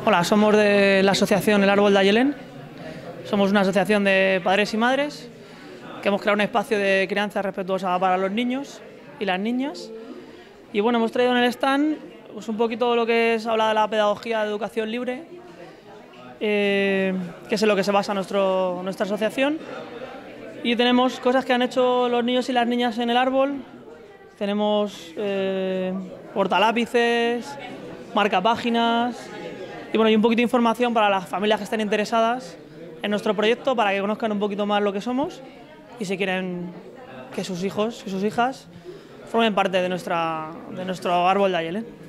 Hola, somos de la asociación El Árbol de Ayelén. Somos una asociación de padres y madres que hemos creado un espacio de crianza respetuosa para los niños y las niñas. Y bueno, hemos traído en el stand pues, un poquito de lo que es habla de la pedagogía de educación libre, que es en lo que se basa nuestra asociación. Y tenemos cosas que han hecho los niños y las niñas en el árbol. Tenemos portalápices, marcapáginas y bueno, y un poquito de información para las familias que estén interesadas en nuestro proyecto, para que conozcan un poquito más lo que somos y si quieren que sus hijos y sus hijas formen parte de nuestro árbol de Ayelén.